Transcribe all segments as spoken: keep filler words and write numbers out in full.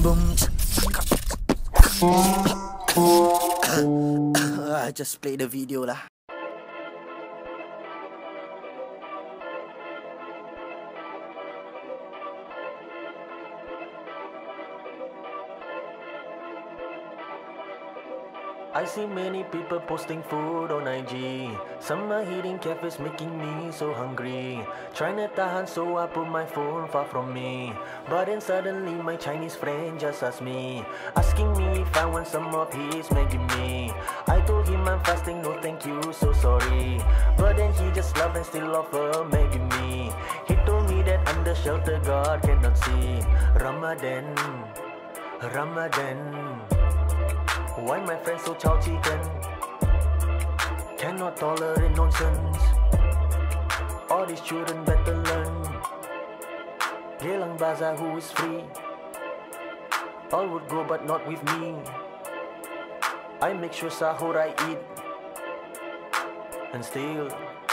boom. I just play the video lah. I see many people posting food on I G. Some are hitting cafes making me so hungry. Trying to tahan so I put my phone far from me. But then suddenly my Chinese friend just asked me, asking me if I want some of his Maggi mee. I told him I'm fasting, no thank you, so sorry. But then he just laughed and still offer Maggi mee. He told me that under shelter God cannot see. Ramadan, Ramadan. Why my friends so chow chicken? Cannot tolerate nonsense. All these children better learn. Gelang Bazaar who is free. All would go but not with me. I make sure sahur I eat. And still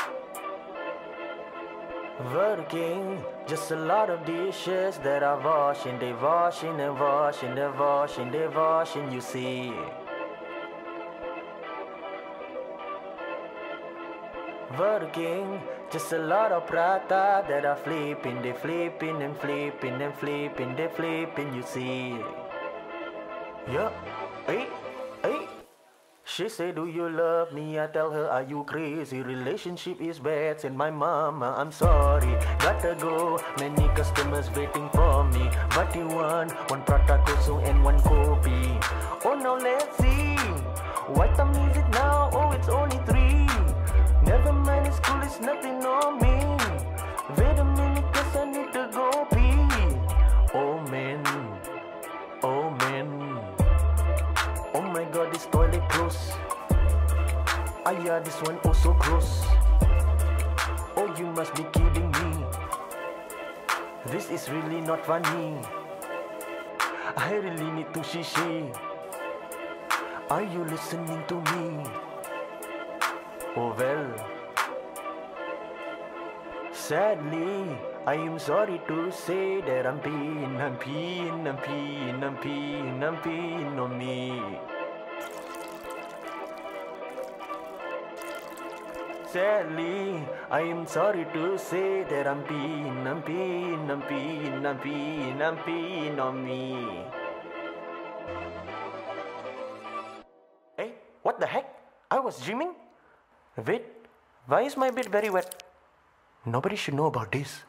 working. Just a lot of dishes that are washing. They washing and washing, they washing, they washing, you see. Working. Just a lot of prata that are flipping. They flipping and flipping and flipping, they flipping, you see. Yeah, hey, hey. She say, do you love me? I tell her, are you crazy? Relationship is bad. Send my mama, I'm sorry. Gotta go, many customers waiting for me. But you want one prata kosong and one kopi. Oh now let's see, what time is it now? Oh, it's only three. Never mind, it's cool, it's nothing on me. Wait a minute, cause I need to go pee. Oh man, oh man. Oh my god, this toilet close. Ah yeah, this one also close. Oh, you must be kidding me. This is really not funny. I really need to shishi. Are you listening to me? Oh well. Sadly, I am sorry to say that I'm peeing, I'm peeing, I'm peeing, I'm peeing, I'm peeing on me. Sadly, I am sorry to say that I'm peeing, I'm peeing, I'm peeing, I'm peeing, I'm peeing on me. Hey, what the heck? I was dreaming? Wait, why is my bed very wet? Nobody should know about this.